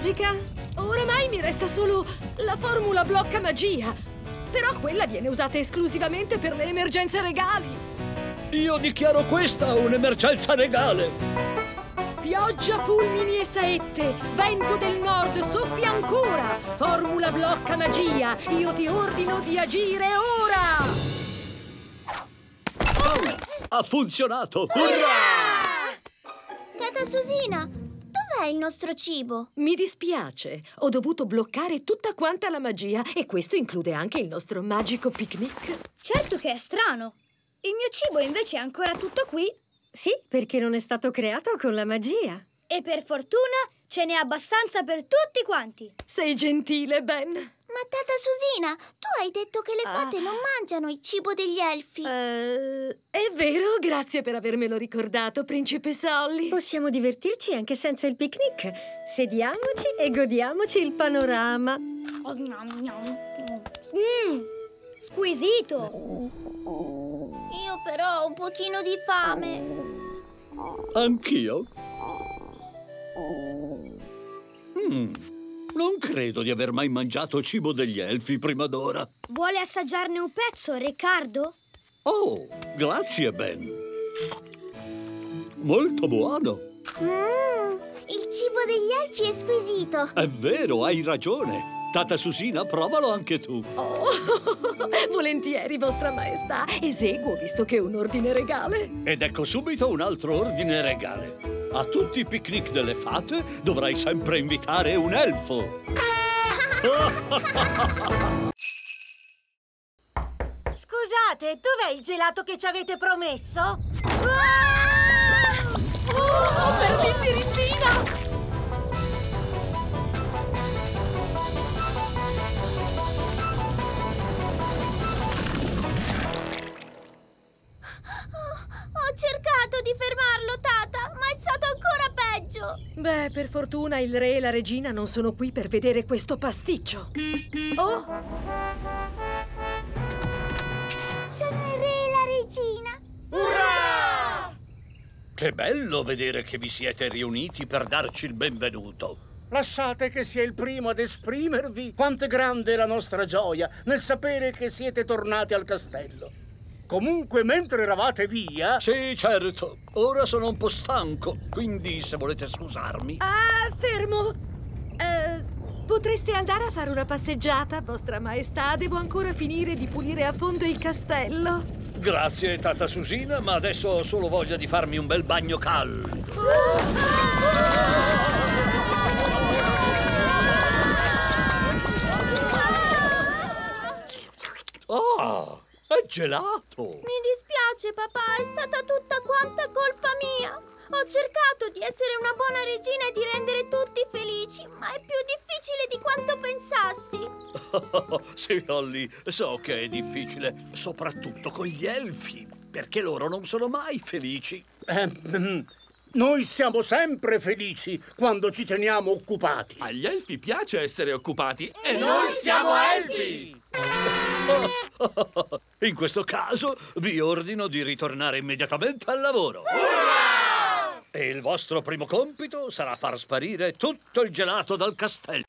magica? Oramai mi resta solo la formula blocca magia. Però quella viene usata esclusivamente per le emergenze regali. Io dichiaro questa un'emergenza regale. Pioggia, fulmini e saette, vento del nord, soffia ancora. Formula blocca magia, io ti ordino di agire ora. Ha funzionato! Urrà! Tata Susina, dov'è il nostro cibo? Mi dispiace, ho dovuto bloccare tutta quanta la magia e questo include anche il nostro magico picnic. Certo che è strano. Il mio cibo invece è ancora tutto qui. Sì, perché non è stato creato con la magia. E per fortuna ce n'è abbastanza per tutti quanti. Sei gentile, Ben. Ma Tata Susina, tu hai detto che le fate non mangiano il cibo degli elfi. È vero, grazie per avermelo ricordato, principessa Holly. Possiamo divertirci anche senza il picnic. Sediamoci e godiamoci il panorama. Squisito. Io però ho un pochino di fame. Anch'io? Non credo di aver mai mangiato cibo degli elfi prima d'ora. Vuole assaggiarne un pezzo, Riccardo? Oh, grazie, Ben. Molto buono. Il cibo degli elfi è squisito. È vero, hai ragione. Tata Susina, provalo anche tu. Oh, volentieri, vostra maestà. Eseguo, visto che è un ordine regale. Ed ecco subito un altro ordine regale. A tutti i picnic delle fate dovrai sempre invitare un elfo. Scusate, dov'è il gelato che ci avete promesso? Oh, per l'infirindina! Ho cercato di fermarlo, Tata, ma è stato ancora peggio. Beh, per fortuna il re e la regina non sono qui per vedere questo pasticcio. Oh! Sono il re e la regina. Urrà! Che bello vedere che vi siete riuniti per darci il benvenuto. Lasciate che sia il primo ad esprimervi quanto è grande la nostra gioia nel sapere che siete tornati al castello. Comunque, mentre eravate via... Sì, certo. Ora sono un po' stanco, quindi se volete scusarmi... Ah, fermo! Potreste andare a fare una passeggiata, vostra maestà? Devo ancora finire di pulire a fondo il castello. Grazie, Tata Susina, ma adesso ho solo voglia di farmi un bel bagno caldo. Ah, è gelato! Mi dispiace, papà, è stata tutta quanta colpa mia. Ho cercato di essere una buona regina e di rendere tutti felici, ma è più difficile di quanto pensassi. Sì, Holly, so che è difficile, soprattutto con gli elfi, perché loro non sono mai felici. Noi siamo sempre felici quando ci teniamo occupati. Agli elfi piace essere occupati E noi siamo elfi! In questo caso vi ordino di ritornare immediatamente al lavoro. Urrà! E il vostro primo compito sarà far sparire tutto il gelato dal castello.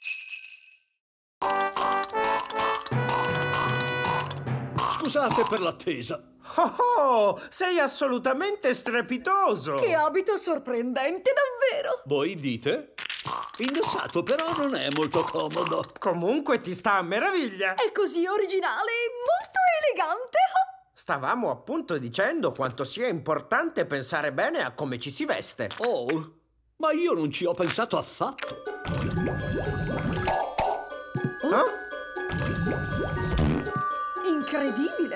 Scusate per l'attesa. Oh, sei assolutamente strepitoso! Che abito sorprendente, davvero! Voi dite? Indossato, però non è molto comodo. Comunque ti sta a meraviglia! È così originale e molto elegante! Stavamo appunto dicendo quanto sia importante pensare bene a come ci si veste. Oh, ma io non ci ho pensato affatto. Oh? Incredibile!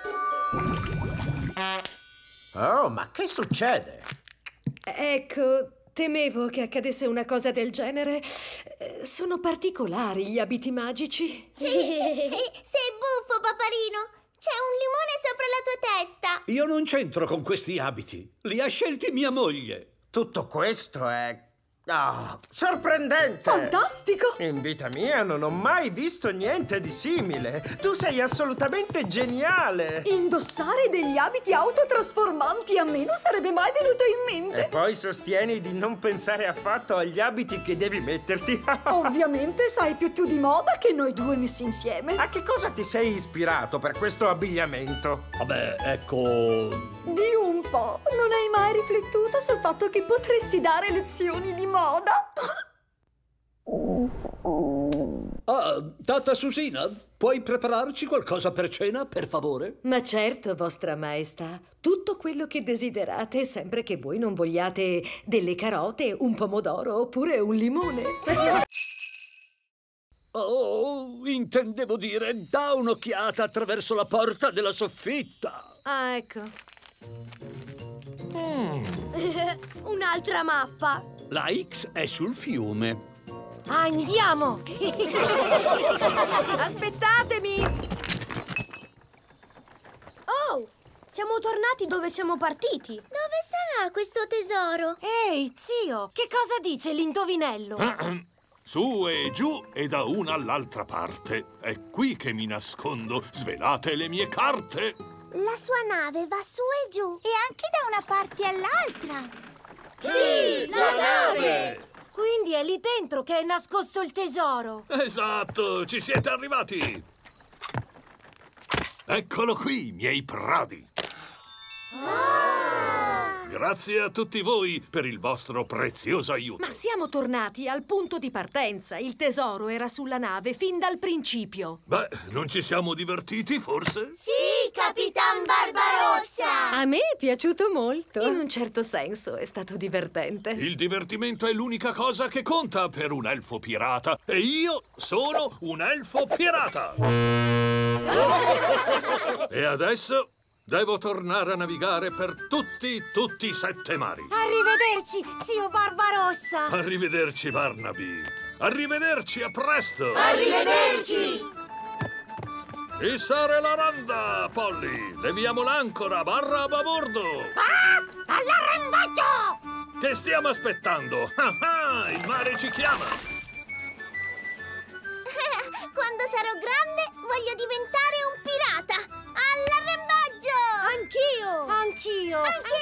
Oh, ma che succede? Ecco, temevo che accadesse una cosa del genere. Sono particolari gli abiti magici. Sei buffo, paparino! C'è un limone sopra la tua testa! Io non c'entro con questi abiti. Li ha scelti mia moglie. Tutto questo è Ah, sorprendente! Fantastico! In vita mia non ho mai visto niente di simile. Tu sei assolutamente geniale! Indossare degli abiti autotrasformanti a me non sarebbe mai venuto in mente. E poi sostieni di non pensare affatto agli abiti che devi metterti. Ovviamente sai più tu di moda che noi due messi insieme. A che cosa ti sei ispirato per questo abbigliamento? Vabbè, ecco... Di un po'. Non hai mai riflettuto sul fatto che potresti dare lezioni di moda? Ah, Tata Susina, puoi prepararci qualcosa per cena, per favore? Ma certo, vostra maestà. Tutto quello che desiderate, sempre che voi non vogliate delle carote, un pomodoro oppure un limone. Oh, intendevo dire, da un'occhiata attraverso la porta della soffitta. Ah, ecco. Un'altra mappa. La X è sul fiume. Andiamo! Aspettatemi! Oh, siamo tornati dove siamo partiti. Dove sarà questo tesoro? Ehi, zio, che cosa dice l'indovinello? Su e giù e da una all'altra parte. È qui che mi nascondo. Svelate le mie carte. La sua nave va su e giù e anche da una parte all'altra. Sì, la nave! Quindi è lì dentro che è nascosto il tesoro. Esatto, ci siete arrivati. Eccolo qui, miei pradi. Grazie a tutti voi per il vostro prezioso aiuto. Ma siamo tornati al punto di partenza. Il tesoro era sulla nave fin dal principio. Beh, non ci siamo divertiti, forse? Sì, Capitan Barbarossa! A me è piaciuto molto. In un certo senso è stato divertente. Il divertimento è l'unica cosa che conta per un elfo pirata. E io sono un elfo pirata! E adesso devo tornare a navigare per tutti i 7 mari. Arrivederci, zio Barbarossa. Arrivederci, Barnaby. Arrivederci, a presto. Arrivederci! Issare la randa, Polly. Leviamo l'ancora, barra a babordo. All'arrembaggio! Che stiamo aspettando? Il mare ci chiama. Quando sarò grande voglio diventare un pirata! All'arrembaggio! Anch'io.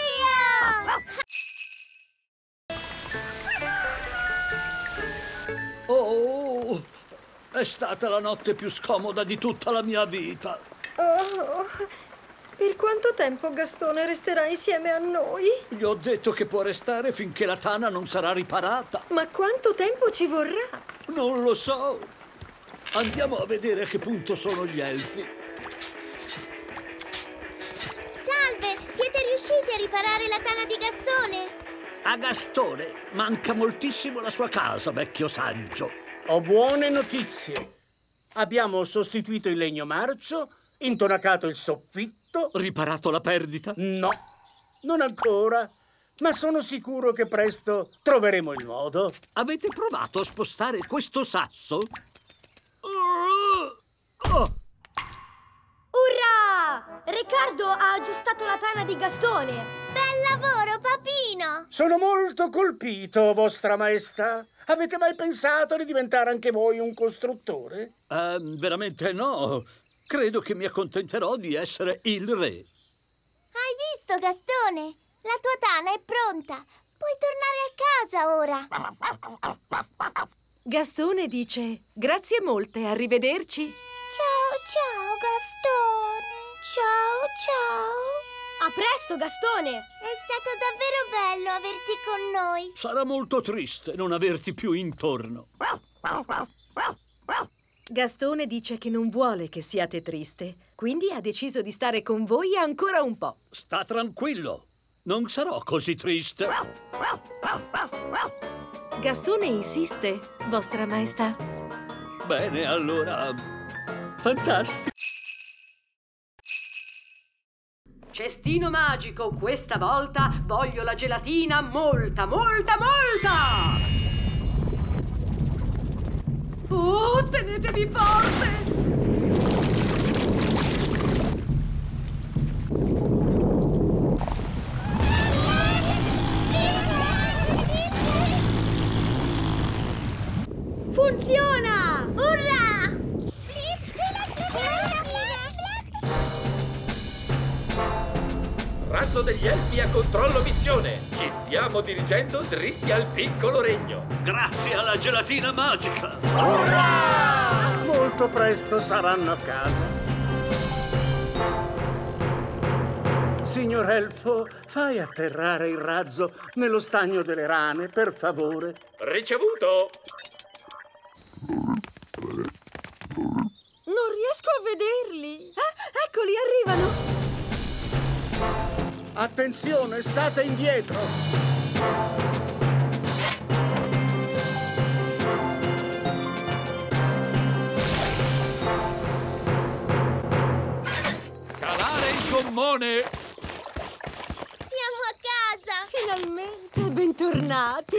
Oh, è stata la notte più scomoda di tutta la mia vita. Oh, per quanto tempo Gastone resterà insieme a noi? Gli ho detto che può restare finché la tana non sarà riparata. Ma quanto tempo ci vorrà? Non lo so. Andiamo a vedere a che punto sono gli elfi. Salve! Siete riusciti a riparare la tana di Gastone? A Gastone manca moltissimo la sua casa, vecchio saggio. Ho buone notizie. Abbiamo sostituito il legno marcio, intonacato il soffitto. Riparato la perdita? No, non ancora. Ma sono sicuro che presto troveremo il modo. Avete provato a spostare questo sasso? Urrà! Riccardo ha aggiustato la tana di Gastone. Bel lavoro, papino! Sono molto colpito, vostra maestà. Avete mai pensato di diventare anche voi un costruttore? Veramente no. Credo che mi accontenterò di essere il re. Hai visto, Gastone? La tua tana è pronta. Puoi tornare a casa ora. Gastone dice grazie molte, arrivederci. Ciao, Gastone. Ciao. A presto, Gastone. È stato davvero bello averti con noi. Sarà molto triste non averti più intorno. Gastone dice che non vuole che siate triste, quindi ha deciso di stare con voi ancora un po'. Sta tranquillo. Non sarò così triste. Gastone insiste, vostra maestà. Bene, allora... fantastico. Cestino magico, questa volta voglio la gelatina molta! Oh, tenetevi forte! degli Elfi a controllo missione. Ci stiamo dirigendo dritti al piccolo regno. Grazie alla gelatina magica. Molto presto saranno a casa. Signor Elfo, fai atterrare il razzo nello stagno delle rane, per favore. Ricevuto! Non riesco a vederli. Eccoli, arrivano. Attenzione, state indietro. Calare il gommone! Siamo a casa! Finalmente, bentornati.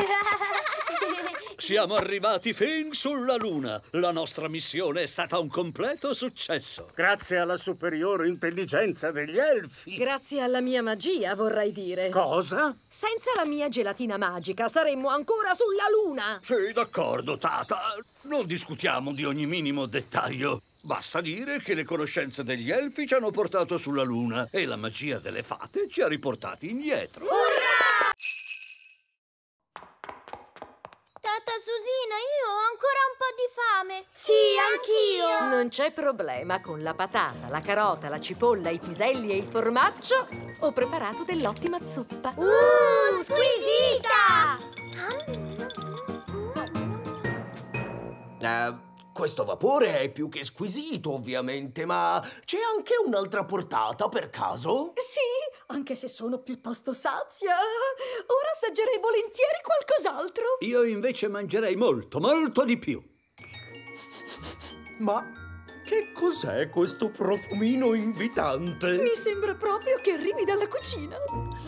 Siamo arrivati fin sulla Luna. La nostra missione è stata un completo successo. Grazie alla superiore intelligenza degli Elfi. Grazie alla mia magia, vorrei dire. Cosa? Senza la mia gelatina magica saremmo ancora sulla Luna. Sì, d'accordo, Tata. Non discutiamo di ogni minimo dettaglio. Basta dire che le conoscenze degli Elfi ci hanno portato sulla Luna e la magia delle fate ci ha riportati indietro. Tata Susina, io ho ancora un po' di fame. Sì, anch'io. Non c'è problema, con la patata, la carota, la cipolla, i piselli e il formaggio ho preparato dell'ottima zuppa. Squisita! Questo vapore è più che squisito, ovviamente, ma c'è anche un'altra portata, per caso? Sì, anche se sono piuttosto sazia. Ora assaggerei volentieri qualcos'altro. Io invece mangerei molto, molto di più. Ma che cos'è questo profumino invitante? Mi sembra proprio che arrivi dalla cucina.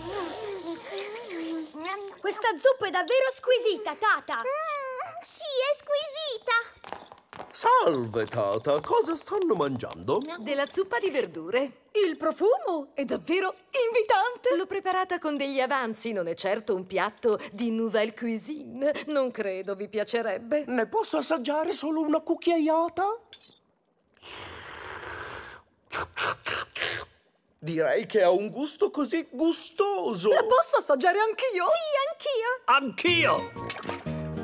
Questa zuppa è davvero squisita, Tata. Sì, è squisita. Salve, Tata. Cosa stanno mangiando? Della zuppa di verdure. Il profumo è davvero invitante. L'ho preparata con degli avanzi, non è certo un piatto di nouvelle cuisine. Non credo vi piacerebbe. Ne posso assaggiare solo una cucchiaiata? Direi che ha un gusto così gustoso. La posso assaggiare anch'io? Sì, anch'io. Anch'io!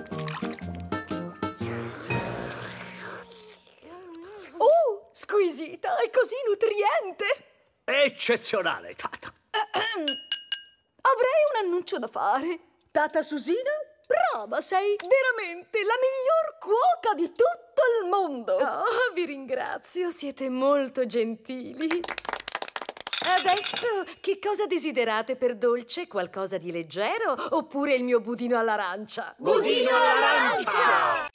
Oh, squisita, è così nutriente. Eccezionale, Tata. Avrei un annuncio da fare. Tata Susina, brava, sei veramente la miglior cuoca di tutto il mondo. Oh, vi ringrazio, siete molto gentili. Adesso, che cosa desiderate per dolce? Qualcosa di leggero oppure il mio budino all'arancia? Budino all'arancia!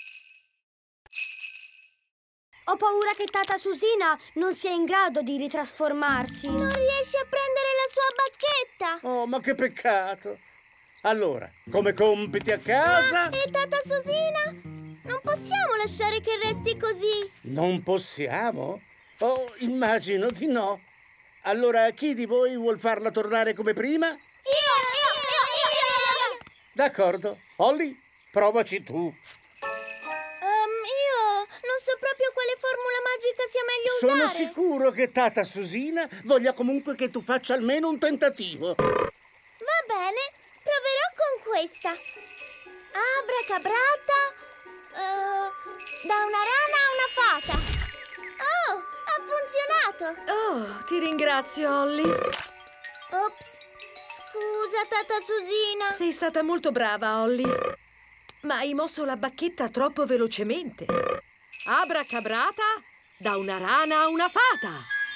Ho paura che Tata Susina non sia in grado di ritrasformarsi. Non riesce a prendere la sua bacchetta. Oh, ma che peccato. Allora, come compiti a casa? E Tata Susina? Non possiamo lasciare che resti così. Non possiamo? Oh, immagino di no. Allora, chi di voi vuol farla tornare come prima? Io! D'accordo. Holly, provaci tu. Io non so proprio quale formula magica sia meglio usare. Sono sicuro che Tata Susina voglia comunque che tu faccia almeno un tentativo. Va bene, proverò con questa. Abracabrata, da una rana a una fata. Oh, ha funzionato. Oh, ti ringrazio, Holly. Ops, scusa, Tata Susina. Sei stata molto brava, Holly. Ma hai mosso la bacchetta troppo velocemente. Abracabrata, da una rana a una fata.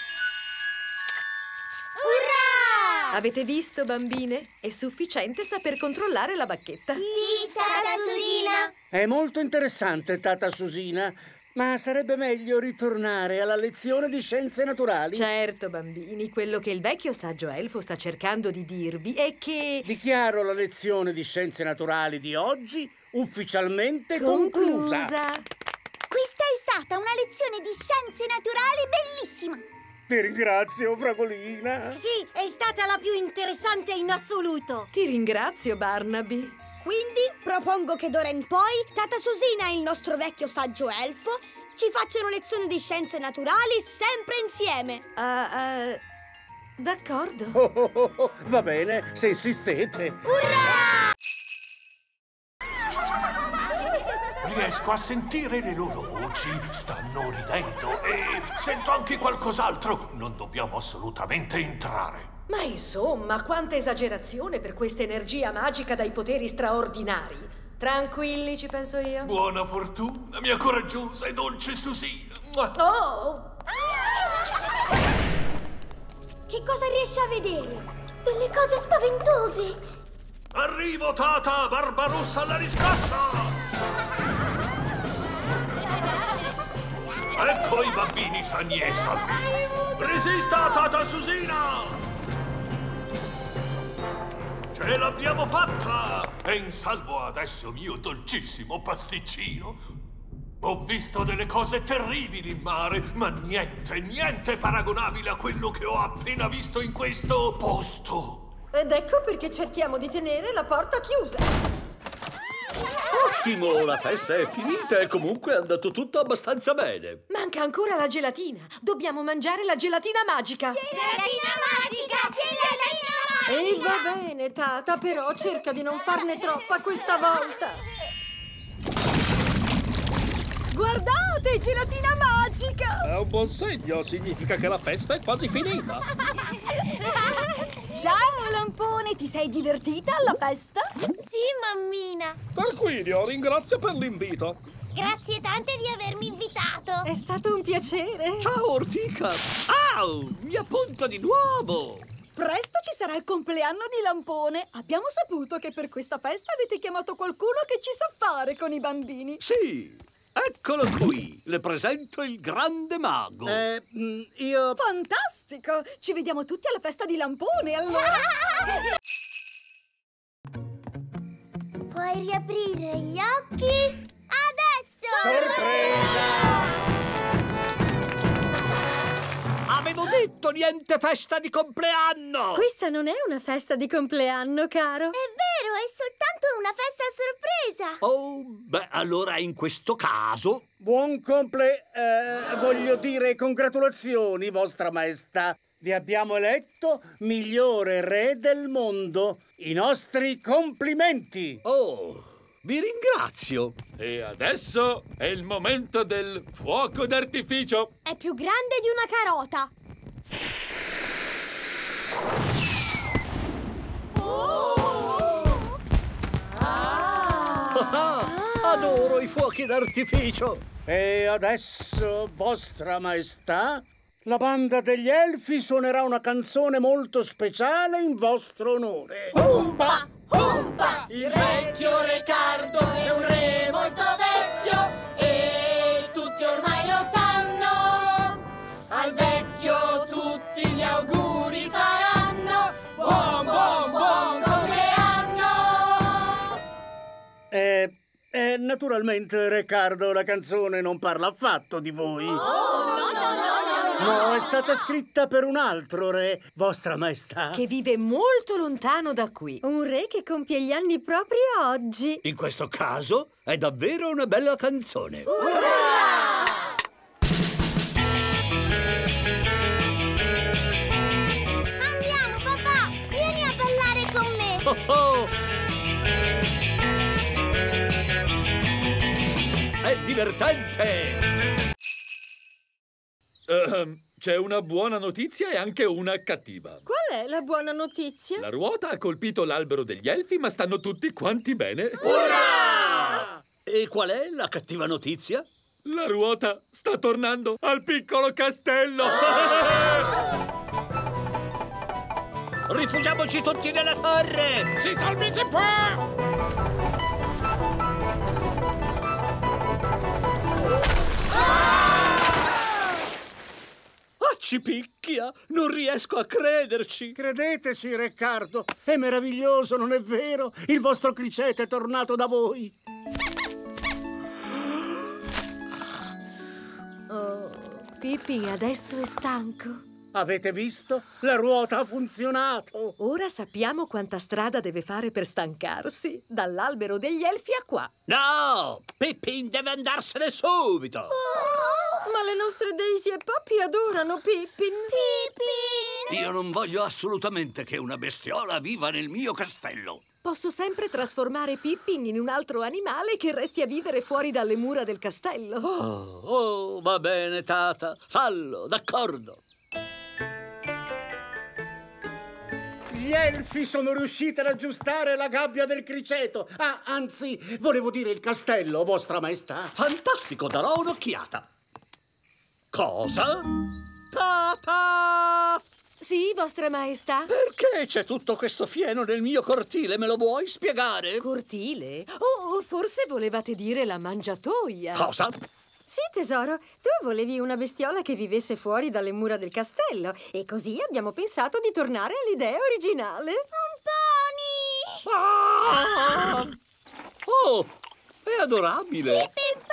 Urrà! Avete visto, bambine? È sufficiente saper controllare la bacchetta. Sì, Tata Susina. È molto interessante, Tata Susina, ma sarebbe meglio ritornare alla lezione di scienze naturali. Certo, bambini, quello che il vecchio saggio elfo sta cercando di dirvi è che... Dichiaro la lezione di scienze naturali di oggi ufficialmente conclusa. Questa è stata una lezione di scienze naturali bellissima. Ti ringrazio, Fragolina. Sì, è stata la più interessante in assoluto. Ti ringrazio, Barnaby. Quindi propongo che d'ora in poi Tata Susina e il nostro vecchio saggio elfo ci facciano lezioni di scienze naturali sempre insieme. D'accordo. Va bene, se insistete. Riesco a sentire le loro voci, stanno ridendo e sento anche qualcos'altro. Non dobbiamo assolutamente entrare. Ma insomma, quanta esagerazione per questa energia magica dai poteri straordinari. Tranquilli, ci penso io. Buona fortuna, mia coraggiosa e dolce Susina. Oh! Che cosa riesci a vedere? Delle cose spaventose! Arrivo, Tata, Barbarossa alla riscossa! Ecco i bambini sani e salvi. Resista, Tata Susina! Ce l'abbiamo fatta! È in salvo adesso, mio dolcissimo pasticcino. Ho visto delle cose terribili in mare, ma niente paragonabile a quello che ho appena visto in questo posto. Ed ecco perché cerchiamo di tenere la porta chiusa. Ottimo, la festa è finita e comunque è andato tutto abbastanza bene. Manca ancora la gelatina. Dobbiamo mangiare la gelatina magica. Gelatina magica! Gelatina magica! E va bene, Tata, però cerca di non farne troppa questa volta. Guardate, gelatina magica! È un buon segno, significa che la festa è quasi finita. Ciao, Lampone, ti sei divertita alla festa? Sì, mammina! Tarquinio, ringrazio per l'invito. Grazie tante di avermi invitato! È stato un piacere. Ciao, Ortica! Au! Mi appunta di nuovo! Presto ci sarà il compleanno di Lampone. Abbiamo saputo che per questa festa avete chiamato qualcuno che ci sa fare con i bambini. Sì, eccolo qui. Le presento il grande mago. Io... Fantastico! Ci vediamo tutti alla festa di Lampone, allora! Puoi riaprire gli occhi? Adesso! Sorpresa! Avevo detto niente festa di compleanno! Questa non è una festa di compleanno, caro. È vero, è soltanto una festa a sorpresa! Oh, beh, allora in questo caso... Buon voglio dire congratulazioni, vostra maestà. Vi abbiamo eletto migliore re del mondo. I nostri complimenti! Oh, vi ringrazio. E adesso è il momento del fuoco d'artificio. È più grande di una carota! Adoro i fuochi d'artificio. E adesso, vostra maestà, la banda degli elfi suonerà una canzone molto speciale in vostro onore. Umpa! Umpa! Il vecchio Riccardo è un re molto vecchio e tutti ormai lo sanno. Al vecchio tutti gli auguri faranno. Buon compleanno! Naturalmente, Riccardo, la canzone non parla affatto di voi. No, è stata scritta per un altro re, vostra maestà. Che vive molto lontano da qui. Un re che compie gli anni proprio oggi. In questo caso è davvero una bella canzone. Andiamo, papà! Vieni a ballare con me! Oh, oh. È divertente! C'è una buona notizia e anche una cattiva. Qual è la buona notizia? La ruota ha colpito l'albero degli elfi, ma stanno tutti quanti bene. Ura! E qual è la cattiva notizia? La ruota sta tornando al piccolo castello. Rifugiamoci tutti nella torre! Si salvate qua! Ci picchia! Non riesco a crederci! Credeteci, Riccardo, è meraviglioso, non è vero? Il vostro criceto è tornato da voi. Oh, Pippi adesso è stanco. Avete visto? La ruota ha funzionato. Ora sappiamo quanta strada deve fare per stancarsi. Dall'albero degli elfi a qua. No! Pippin deve andarsene subito! Ma le nostre Daisy e Poppy adorano Pippin. Pippin! Io non voglio assolutamente che una bestiola viva nel mio castello. Posso sempre trasformare Pippin in un altro animale che resti a vivere fuori dalle mura del castello. Oh, va bene, Tata. Fallo, d'accordo. Gli elfi sono riusciti ad aggiustare la gabbia del criceto. Ah, anzi, volevo dire il castello, vostra maestà. Fantastico, darò un'occhiata. Cosa? Tata! Sì, vostra maestà? Perché c'è tutto questo fieno nel mio cortile? Me lo vuoi spiegare? Cortile? Oh, forse volevate dire la mangiatoia. Cosa? Sì, tesoro, tu volevi una bestiola che vivesse fuori dalle mura del castello e così abbiamo pensato di tornare all'idea originale. Un pony! Ah! Oh, è adorabile!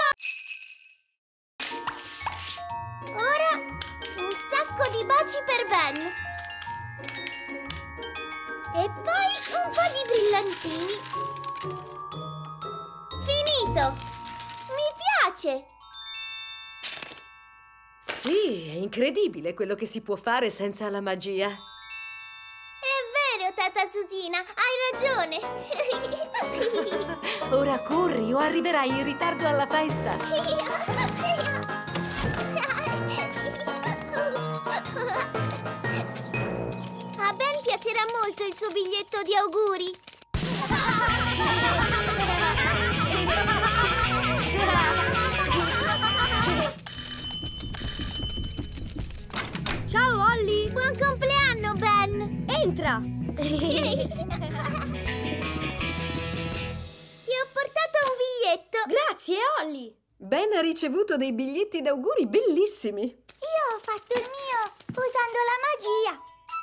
Ora un sacco di baci per Ben. E poi un po' di brillantini. Finito! Mi piace! Sì, è incredibile quello che si può fare senza la magia. È vero, Tata Susina, hai ragione. Ora corri o arriverai in ritardo alla festa. A Ben piacerà molto il suo biglietto di auguri. Ciao, Holly! Buon compleanno, Ben! Entra! Ti ho portato un biglietto. Grazie, Holly! Ben ha ricevuto dei biglietti d'auguri bellissimi. Io ho fatto il mio usando la magia.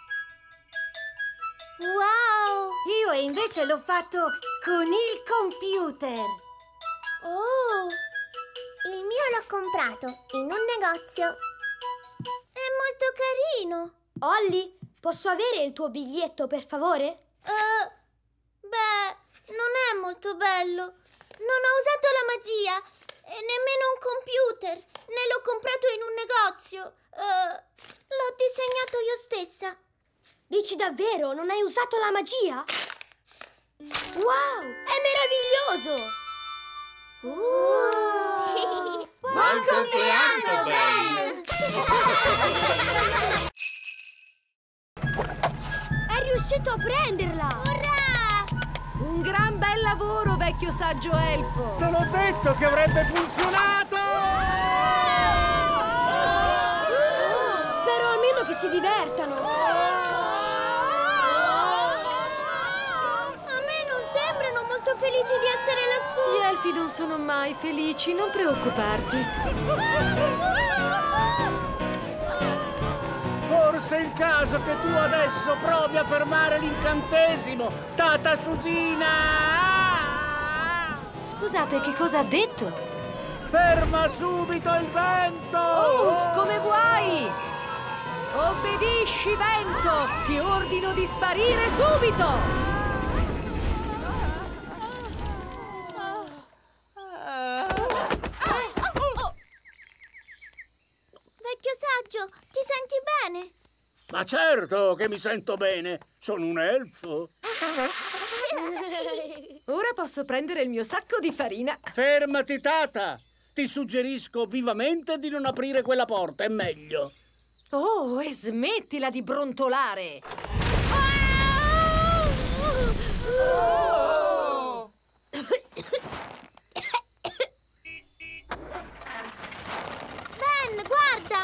Wow! Io invece l'ho fatto con il computer. Oh! Il mio l'ho comprato in un negozio. È molto carino. Holly, posso avere il tuo biglietto, per favore? Beh, non è molto bello. Non ho usato la magia e nemmeno un computer, né l'ho comprato in un negozio. L'ho disegnato io stessa. Dici davvero? Non hai usato la magia? Wow! È meraviglioso! Buon compleanno, Ben! È riuscito a prenderla! Urrà! Un gran bel lavoro, vecchio saggio elfo! Te l'ho detto che avrebbe funzionato! Spero almeno che si divertano! A me non sembrano molto felici di essere lassù. Gli elfi non sono mai felici, non preoccuparti. Forse è il caso che tu adesso provi a fermare l'incantesimo, Tata Susina! Scusate, che cosa ha detto? Ferma subito il vento! Oh, come vuoi! Obbedisci, vento! Ti ordino di sparire subito! Vecchio saggio, ti senti bene? Ma certo che mi sento bene, sono un elfo. Ora posso prendere il mio sacco di farina. Fermati, Tata! Ti suggerisco vivamente di non aprire quella porta, è meglio. Oh, e smettila di brontolare! Ben, guarda!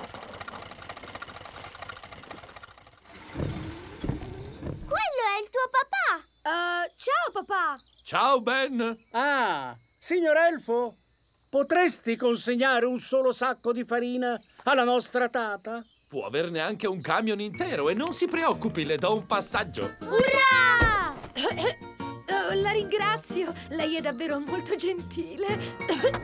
Quello è il tuo papà! Ciao, papà! Ciao, Ben! Ah, signor elfo, potresti consegnare un solo sacco di farina alla nostra Tata? Può averne anche un camion intero e non si preoccupi, le do un passaggio. Urrà! La ringrazio, lei è davvero molto gentile.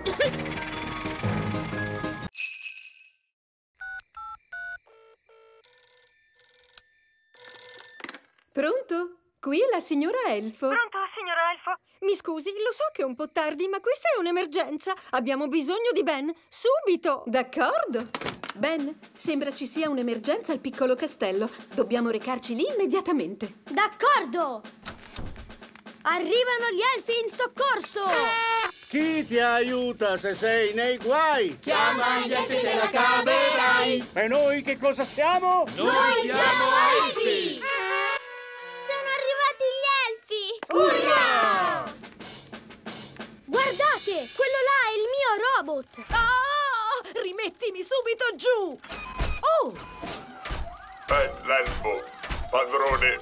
Pronto? Qui è la signora Elfo. Pronto, signora Elfo? Mi scusi, lo so che è un po' tardi, ma questa è un'emergenza. Abbiamo bisogno di Ben, subito! D'accordo. Ben, sembra ci sia un'emergenza al piccolo castello. Dobbiamo recarci lì immediatamente. D'accordo! Arrivano gli elfi in soccorso! Chi ti aiuta se sei nei guai? Chiama gli elfi e te la caverai! E noi che cosa siamo? Noi siamo elfi! Sono arrivati gli elfi! Urrà! Guardate, quello là è il mio robot! Ah! Rimettimi subito giù! Oh! L'elfo! Padrone!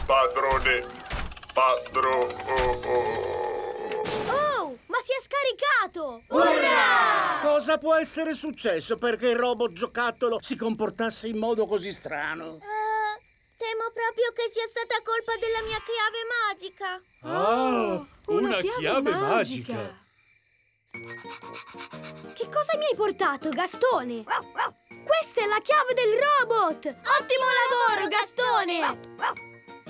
Oh, ma si è scaricato! Urrà! Cosa può essere successo perché il robot giocattolo si comportasse in modo così strano? Temo proprio che sia stata colpa della mia chiave magica. Ah, una chiave magica. Che cosa mi hai portato, Gastone? Questa è la chiave del robot! Ottimo lavoro, Gastone!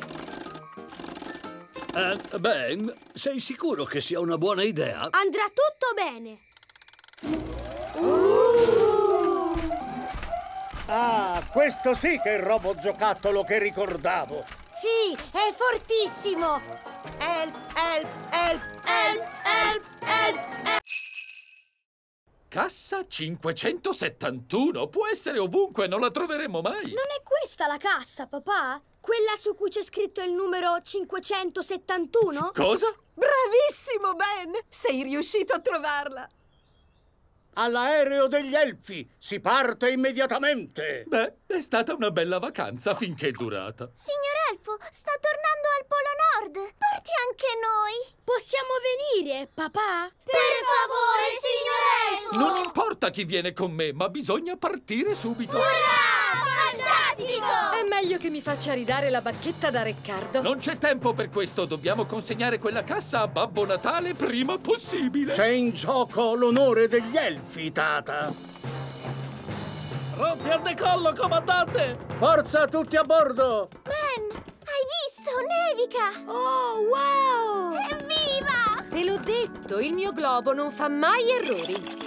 Ben, sei sicuro che sia una buona idea? Andrà tutto bene. Ah, questo sì che è il robot giocattolo che ricordavo. Sì, è fortissimo. Help, help, help, help, help, help. Cassa 571. Può essere ovunque, non la troveremo mai. Non è questa la cassa, papà? Quella su cui c'è scritto il numero 571? Cosa? Bravissimo, Ben! Sei riuscito a trovarla! All'aereo degli elfi! Si parte immediatamente! Beh, è stata una bella vacanza finché è durata. Signor Elfo, sta tornando al Polo Nord! Porti anche noi! Possiamo venire, papà? Per favore, signor Elfo! Non importa chi viene con me, ma bisogna partire subito. Fantastico! È meglio che mi faccia ridare la bacchetta da Riccardo. Non c'è tempo per questo, dobbiamo consegnare quella cassa a Babbo Natale prima possibile. C'è in gioco l'onore degli elfi, Tata. Pronti al decollo, comandante! Forza, tutti a bordo! Ben, hai visto? Nevica! Oh, wow! Evviva! Te l'ho detto, il mio globo non fa mai errori.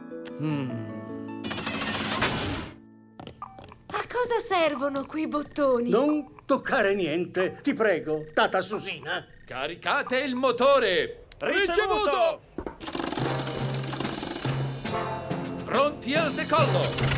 A cosa servono quei bottoni? Non toccare niente, ti prego, Tata Susina. Caricate il motore! Ricevuto! Pronti al decollo!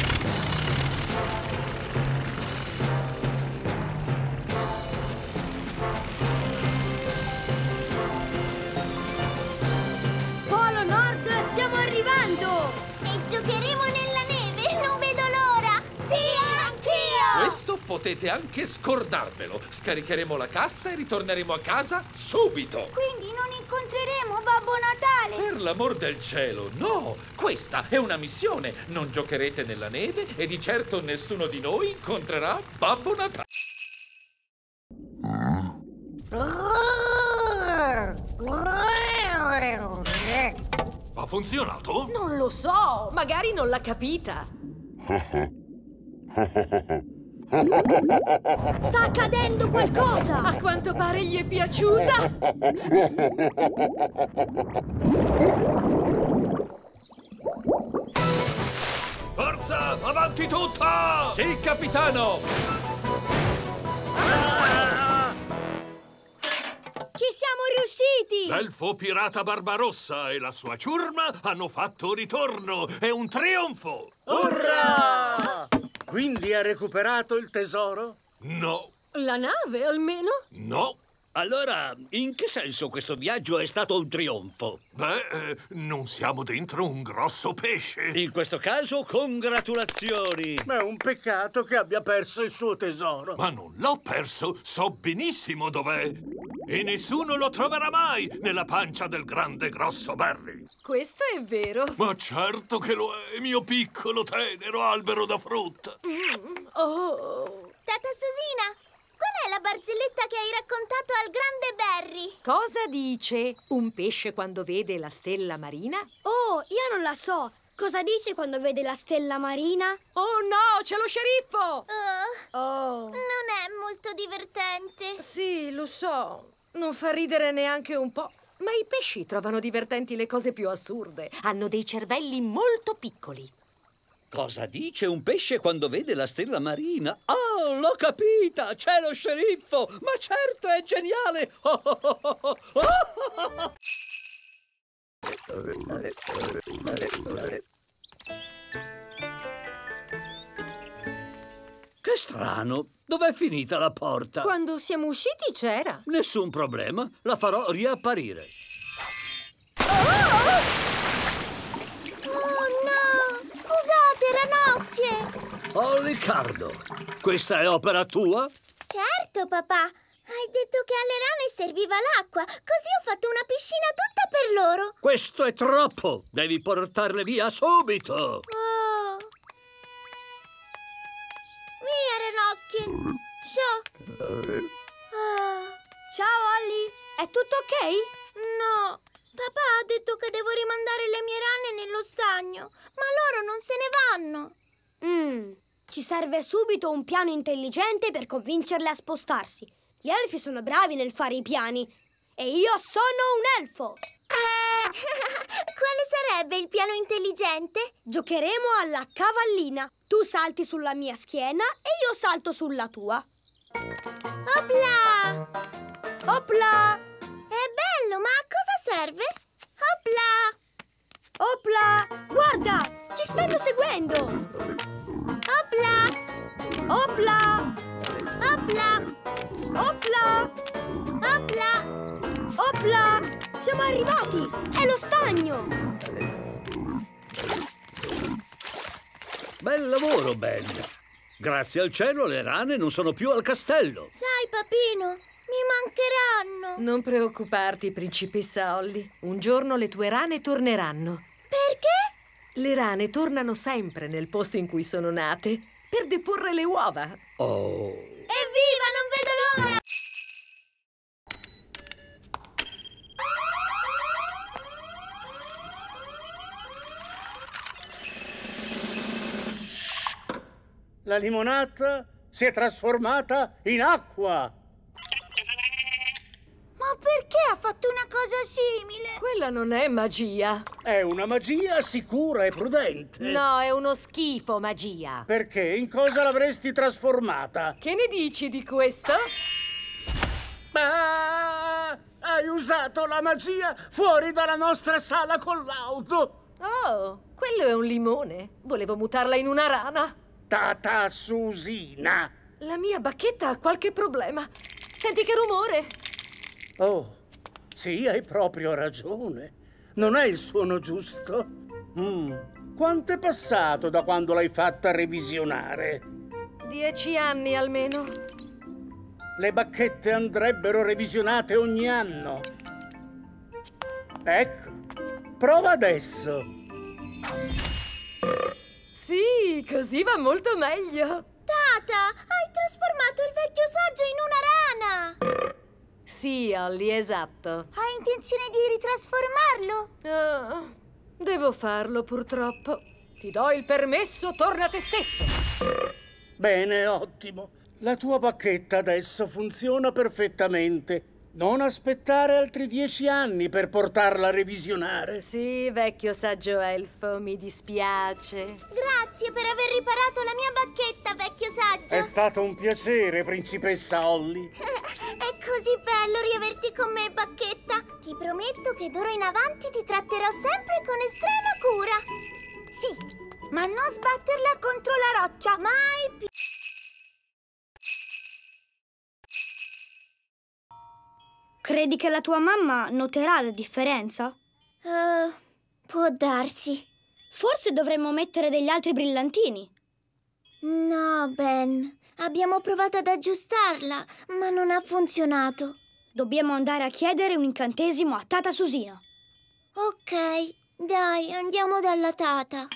Polo Nord, stiamo arrivando! E giocheremo nella neve, non vedo l'ora! Sì, anch'io! Questo potete anche scordarvelo. Scaricheremo la cassa e ritorneremo a casa subito. Quindi non incontreremo Babbo Natale! Per l'amor del cielo, no! Questa è una missione. Non giocherete nella neve e di certo nessuno di noi incontrerà Babbo Natale. Ha funzionato? Non lo so, magari non l'ha capita. Sta accadendo qualcosa! A quanto pare gli è piaciuta. Forza, avanti tutta! Sì, capitano! Ci siamo riusciti! L'elfo pirata Barbarossa e la sua ciurma hanno fatto ritorno! È un trionfo! Urrà! Quindi ha recuperato il tesoro? No, La nave, almeno? no. Allora, in che senso questo viaggio è stato un trionfo? Beh, non siamo dentro un grosso pesce. In questo caso, congratulazioni! Ma è un peccato che abbia perso il suo tesoro. Ma non l'ho perso, so benissimo dov'è. E nessuno lo troverà mai nella pancia del grande grosso Barry. Questo è vero. Ma certo che lo è, mio piccolo tenero albero da frutta. Oh. Tata Susina, qual è la barzelletta che hai raccontato al grande Barry? Cosa dice un pesce quando vede la stella marina? Oh, io non la so. Cosa dice quando vede la stella marina? Oh no, c'è lo sceriffo! Non è molto divertente. Sì, lo so. Non fa ridere neanche un po'. Ma i pesci trovano divertenti le cose più assurde. Hanno dei cervelli molto piccoli. Cosa dice un pesce quando vede la stella marina? Oh, l'ho capita! C'è lo sceriffo! Ma certo, è geniale! Che strano! Dov'è finita la porta? Quando siamo usciti c'era. Nessun problema, la farò riapparire. Oh no! Scusate, ranocchie! Oh, Riccardo, questa è opera tua? Certo, papà. Hai detto che alle rane serviva l'acqua, così ho fatto una piscina tutta per loro. Questo è troppo! Devi portarle via subito! Oh. Via, ranocchie! Ciao! Ciao, Ollie! È tutto ok? No! Papà ha detto che devo rimandare le mie rane nello stagno, ma loro non se ne vanno. Ci serve subito un piano intelligente per convincerle a spostarsi. Gli elfi sono bravi nel fare i piani. E io sono un elfo! Quale sarebbe il piano intelligente? Giocheremo alla cavallina. Tu salti sulla mia schiena e io salto sulla tua. Opla! Opla! È bello, ma a cosa serve? Opla! Opla! Guarda! Ci stanno seguendo! Opla! Opla! Opla! Opla! Opla! Opla! Siamo arrivati! È lo stagno! Bel lavoro, Ben. Grazie al cielo le rane non sono più al castello. Sai, papino, mi mancheranno. Non preoccuparti, principessa Ollie. Un giorno le tue rane torneranno. Perché? Le rane tornano sempre nel posto in cui sono nate per deporre le uova. Oh. Evviva, non vedo l'ora! La limonata si è trasformata in acqua. Ma perché ha fatto una cosa simile? Quella non è magia. È una magia sicura e prudente. No, è uno schifo magia. Perché? In cosa l'avresti trasformata? Che ne dici di questo? Ah, hai usato la magia fuori dalla nostra sala con l'auto. Oh, quello è un limone. Volevo mutarla in una rana. Tata Susina. La mia bacchetta ha qualche problema. Senti che rumore. Oh, sì, hai proprio ragione. Non è il suono giusto. Quanto è passato da quando l'hai fatta revisionare? 10 anni almeno. Le bacchette andrebbero revisionate ogni anno. Ecco, prova adesso. Sì, così va molto meglio. Tata, hai trasformato il vecchio saggio in una rana. Sì, Ollie, esatto. Hai intenzione di ritrasformarlo? Devo farlo, purtroppo. Ti do il permesso, torna a te stesso. Bene, ottimo. La tua bacchetta adesso funziona perfettamente. Non aspettare altri 10 anni per portarla a revisionare. Sì, vecchio saggio elfo, mi dispiace. Grazie per aver riparato la mia bacchetta, vecchio saggio. È stato un piacere, principessa Ollie. È così bello riaverti con me, bacchetta. Ti prometto che d'ora in avanti ti tratterò sempre con estrema cura. Sì, ma non sbatterla contro la roccia. Mai più. Credi che la tua mamma noterà la differenza? Può darsi. Forse dovremmo mettere degli altri brillantini. No, Ben. Abbiamo provato ad aggiustarla, ma non ha funzionato. Dobbiamo andare a chiedere un incantesimo a Tata Susina. Ok, dai, andiamo dalla Tata.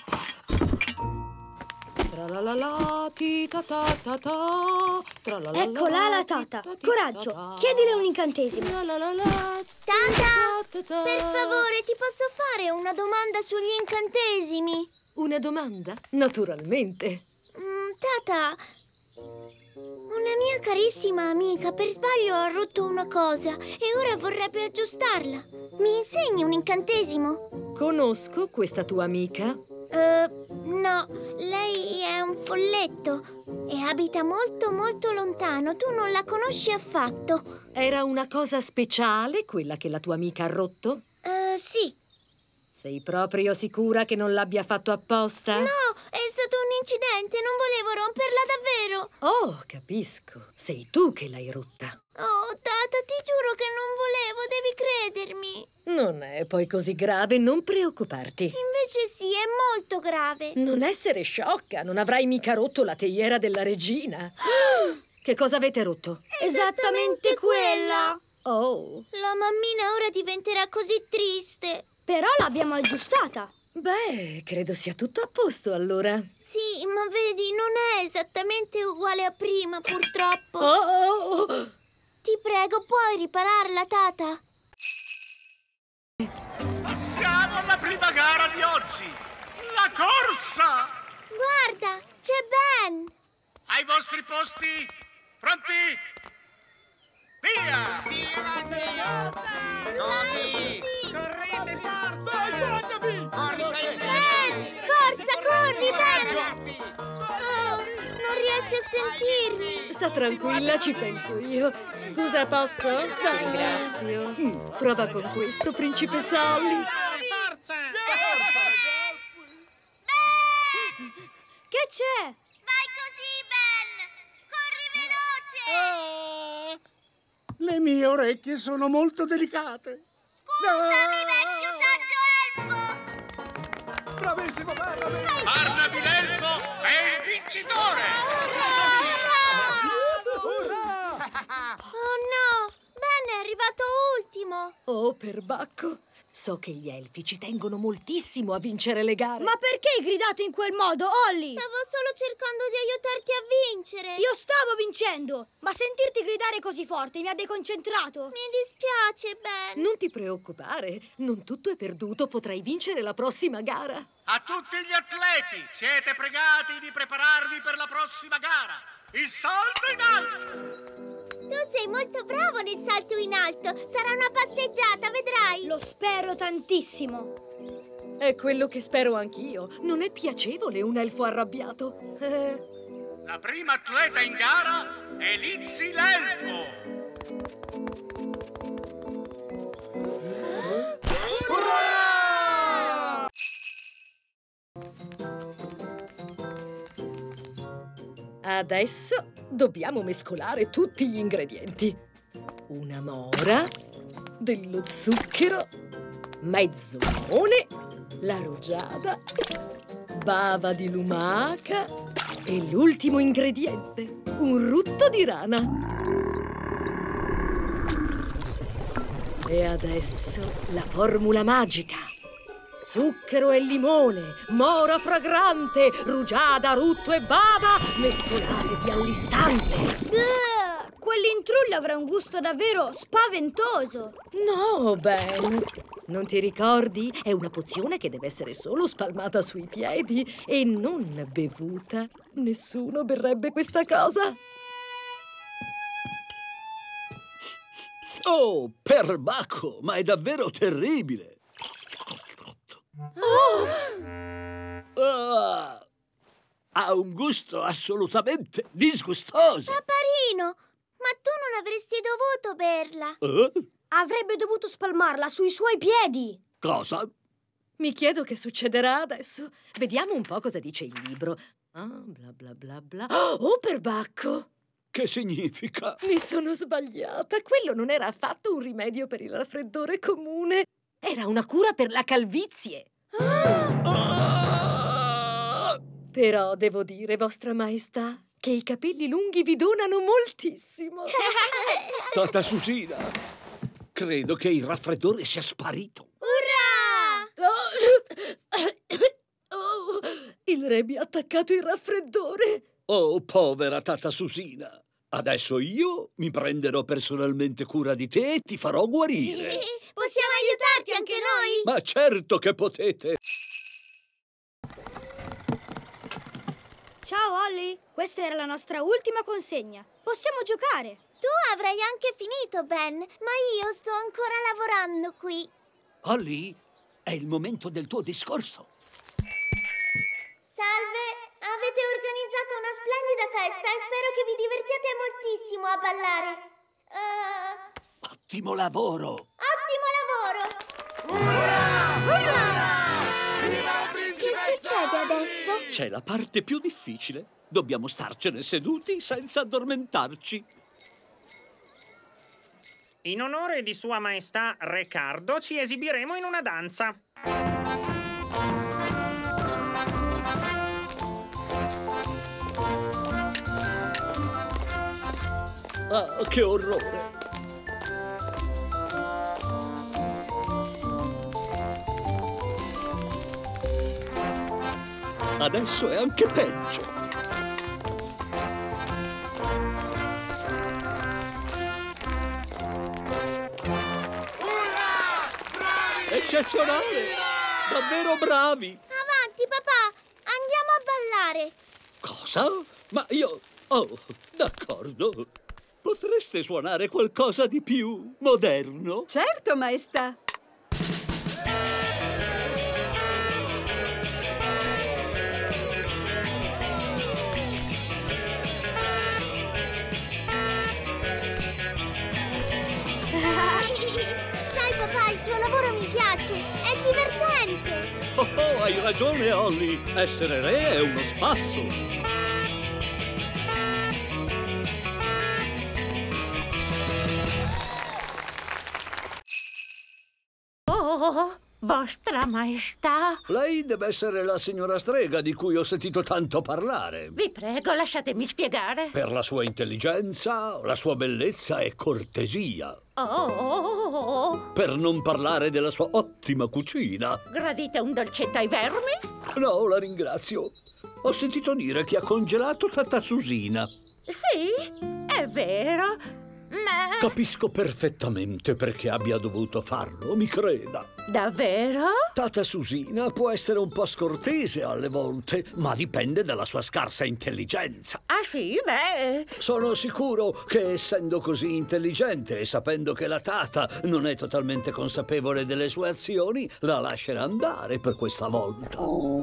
Tralalala, tita ta ta ta. Tralalala, Eccola la Tata. Coraggio, chiedile un incantesimo. Tata, per favore, ti posso fare una domanda sugli incantesimi? Una domanda? Naturalmente. Tata, una mia carissima amica per sbaglio ha rotto una cosa e ora vorrebbe aggiustarla. Mi insegni un incantesimo? Conosco questa tua amica? No, Lei è un folletto e abita molto molto lontano. Tu non la conosci affatto. Era una cosa speciale quella che la tua amica ha rotto? Sì. Sei proprio sicura che non l'abbia fatto apposta? No, è stato un incidente, non volevo romperla davvero. Oh, capisco. Sei tu che l'hai rotta. Oh, Tata, ti giuro che non volevo, devi credermi. Non è poi così grave, non preoccuparti. Invece sì, è molto grave. Non essere sciocca, non avrai mica rotto la teiera della regina. Che cosa avete rotto? Esattamente quella. Oh. La mammina ora diventerà così triste. Però l'abbiamo aggiustata. Beh, credo sia tutto a posto allora. Sì, ma vedi, non è esattamente uguale a prima, purtroppo. Oh! Ti prego, puoi ripararla, Tata? Passiamo alla prima gara di oggi. La corsa! Guarda, c'è Ben! Ai vostri posti, pronti? Via! Corri! Correte, forza! Aiutami! Ben! Forza, corri, Ben! Oh, non riesci a sentirmi. Sta tranquilla, ci penso io. Scusa, posso? Dai, ringrazio. Prova con questo, principe Solly. Forza! Che c'è? Vai così, Ben! Corri veloce! Le mie orecchie sono molto delicate. Scusami, vecchio saggio elfo! Bravissimo, Barnaby! Barnaby l'elfo è il vincitore! Oh no! Ben è arrivato ultimo! Oh, perbacco. So che gli elfi ci tengono moltissimo a vincere le gare. Ma perché hai gridato in quel modo, Holly? Stavo solo cercando di aiutarti a vincere! Io stavo vincendo, ma sentirti gridare così forte mi ha deconcentrato. Mi dispiace, Ben! Non ti preoccupare, non tutto è perduto, potrai vincere la prossima gara. A tutti gli atleti, siete pregati di prepararvi per la prossima gara. Il salto in alto! Tu sei molto bravo nel salto in alto! Sarà una passeggiata, vedrai! Lo spero tantissimo. È quello che spero anch'io. Non è piacevole un elfo arrabbiato. La prima atleta in gara è Lizzie l'elfo. Adesso dobbiamo mescolare tutti gli ingredienti. Una mora, dello zucchero, mezzo limone, la rugiada, bava di lumaca e l'ultimo ingrediente, un rutto di rana. E adesso la formula magica. Zucchero e limone, mora fragrante, rugiada, rutto e bava, mescolati all'istante. Quell'intrullio avrà un gusto davvero spaventoso. No, Ben. Non ti ricordi? È una pozione che deve essere solo spalmata sui piedi e non bevuta. Nessuno berrebbe questa cosa. Oh, perbacco, ma è davvero terribile. Ha un gusto assolutamente disgustoso. Paparino, ma tu non avresti dovuto berla. Avrebbe dovuto spalmarla sui suoi piedi. Cosa? Mi chiedo che succederà adesso. Vediamo un po' cosa dice il libro. Ah, bla bla bla bla. Oh, perbacco! Che significa? Mi sono sbagliata. Quello non era affatto un rimedio per il raffreddore comune. Era una cura per la calvizie. Però devo dire, vostra maestà, che i capelli lunghi vi donano moltissimo. Tata Susina, credo che il raffreddore sia sparito. Oh, il re mi ha attaccato il raffreddore. Oh, povera Tata Susina. Adesso io mi prenderò personalmente cura di te e ti farò guarire. Possiamo aiutarti anche noi? Ma certo che potete. Ciao, Holly. Questa era la nostra ultima consegna. Possiamo giocare. Tu avrai anche finito, Ben, ma io sto ancora lavorando qui. Holly, è il momento del tuo discorso. Salve, Avete organizzato una splendida festa e spero che vi divertiate moltissimo a ballare. Ottimo lavoro! Ottimo lavoro! Che succede adesso? C'è la parte più difficile. Dobbiamo starcene seduti senza addormentarci. In onore di Sua Maestà Re Cardo ci esibiremo in una danza. Ah, che orrore! Adesso è anche peggio. Eccezionale! Davvero bravi! Avanti, papà! Andiamo a ballare! Cosa? Ma io... Oh, d'accordo. Potreste suonare qualcosa di più moderno? Certo, maestà. Sai, papà, il tuo lavoro mi piace! È divertente! Oh, hai ragione, Holly. Essere re è uno spasso. Oh, vostra maestà. Lei deve essere la signora Strega di cui ho sentito tanto parlare. Vi prego, lasciatemi spiegare. Per la sua intelligenza, la sua bellezza e cortesia. Oh. Per non parlare della sua ottima cucina. Gradite un dolcetto ai vermi? No, la ringrazio. Ho sentito dire che ha congelato Tata Susina. Sì, è vero, ma... Capisco perfettamente perché abbia dovuto farlo, mi creda. Davvero? Tata Susina può essere un po' scortese alle volte, ma dipende dalla sua scarsa intelligenza. Ah sì? Beh... Sono sicuro che essendo così intelligente e sapendo che la Tata non è totalmente consapevole delle sue azioni, la lascerà andare per questa volta.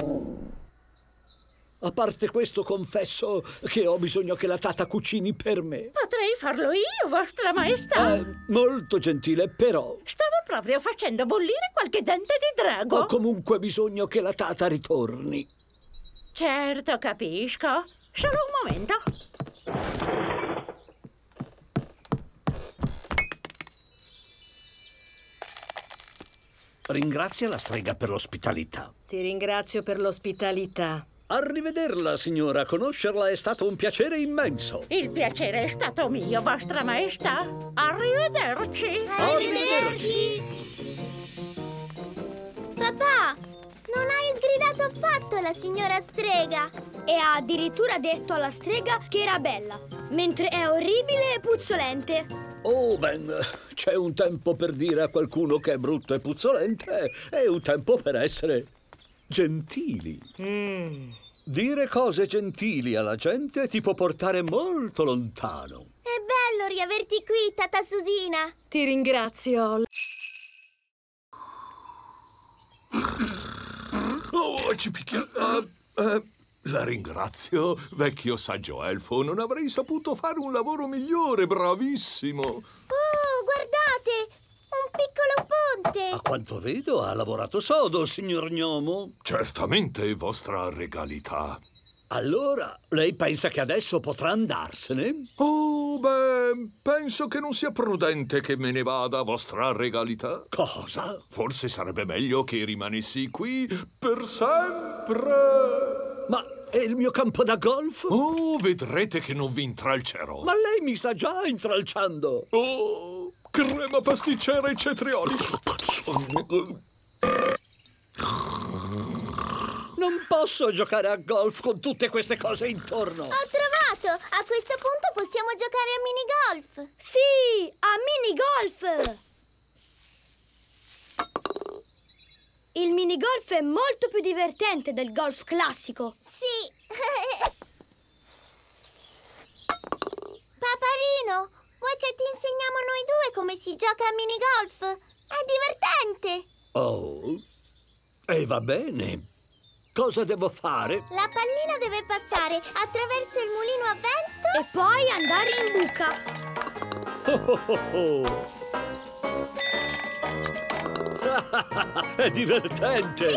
A parte questo, confesso che ho bisogno che la Tata cucini per me. Potrei farlo io, vostra maestà. Molto gentile, però... Stavo proprio facendo bollire qualche dente di drago. Ho comunque bisogno che la Tata ritorni. Certo, capisco. Solo un momento. Ringrazia la strega per l'ospitalità. Ti ringrazio per l'ospitalità. Arrivederla, signora. Conoscerla è stato un piacere immenso. Il piacere è stato mio, vostra maestà. Arrivederci. Arrivederci. Papà, non hai sgridato affatto la signora Strega. E ha addirittura detto alla strega che era bella, mentre è orribile e puzzolente. Oh, ben, c'è un tempo per dire a qualcuno che è brutto e puzzolente e un tempo per essere gentili. Dire cose gentili alla gente ti può portare molto lontano. È bello riaverti qui, Tata Susina. Ti ringrazio. Oh, ci picchia... la ringrazio, vecchio saggio elfo. Non avrei saputo fare un lavoro migliore, bravissimo. Oh, guardate! Un piccolo ponte! A quanto vedo ha lavorato sodo, signor gnomo. Certamente, vostra regalità. Allora, lei pensa che adesso potrà andarsene? Oh, beh, penso che non sia prudente che me ne vada, vostra regalità. Cosa? Forse sarebbe meglio che rimanessi qui per sempre. Ma è il mio campo da golf? Oh, vedrete che non vi intralcerò. Ma lei mi sta già intralciando. Oh, crema pasticcera e cetrioli. Non posso giocare a golf con tutte queste cose intorno. Ho trovato! A questo punto possiamo giocare a minigolf. Sì, a minigolf! Il minigolf è molto più divertente del golf classico. Sì! Paparino, vuoi che ti insegniamo noi due come si gioca a minigolf? È divertente! Oh, e va bene. Cosa devo fare? La pallina regina deve passare attraverso il mulino a vento e poi andare in buca. È divertente!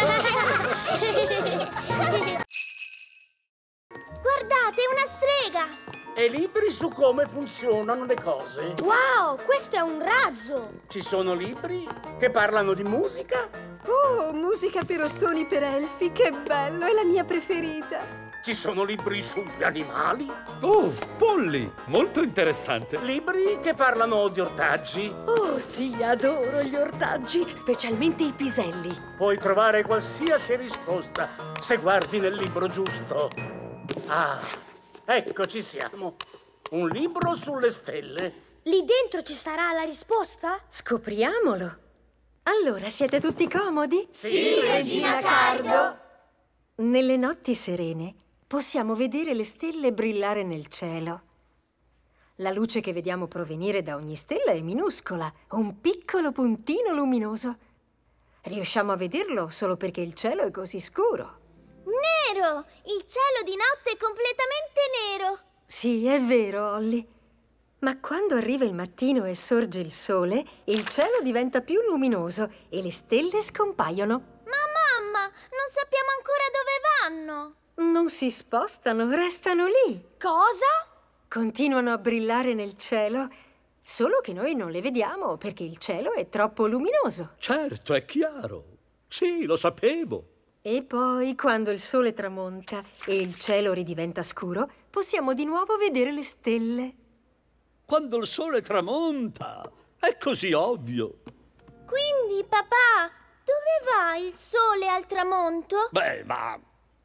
Guardate, una strega! E libri su come funzionano le cose. Wow, questo è un razzo! Ci sono libri che parlano di musica. Oh, musica per ottoni per elfi, che bello, è la mia preferita. Ci sono libri sugli animali. Oh, polli! Molto interessante. Libri che parlano di ortaggi. Oh, sì, adoro gli ortaggi, specialmente i piselli. Puoi trovare qualsiasi risposta se guardi nel libro giusto. Ah, ecco ci siamo. Un libro sulle stelle. Lì dentro ci sarà la risposta? Scopriamolo. Allora, siete tutti comodi? Sì, Regina Cardo! Nelle notti serene possiamo vedere le stelle brillare nel cielo. La luce che vediamo provenire da ogni stella è minuscola, un piccolo puntino luminoso. Riusciamo a vederlo solo perché il cielo è così scuro. Nero! Il cielo di notte è completamente nero! Sì, è vero, Holly. Ma quando arriva il mattino e sorge il sole, il cielo diventa più luminoso e le stelle scompaiono. Ma mamma, non sappiamo ancora dove vanno! Non si spostano, restano lì. Cosa? Continuano a brillare nel cielo, solo che noi non le vediamo perché il cielo è troppo luminoso. Certo, è chiaro. Sì, lo sapevo. E poi, quando il sole tramonta e il cielo ridiventa scuro, possiamo di nuovo vedere le stelle. Quando il sole tramonta, è così ovvio. Quindi, papà, dove va il sole al tramonto? Beh, ma...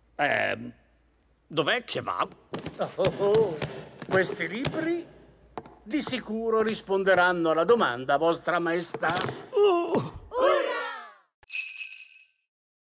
dov'è che va? Questi libri di sicuro risponderanno alla domanda, Vostra Maestà. Oh,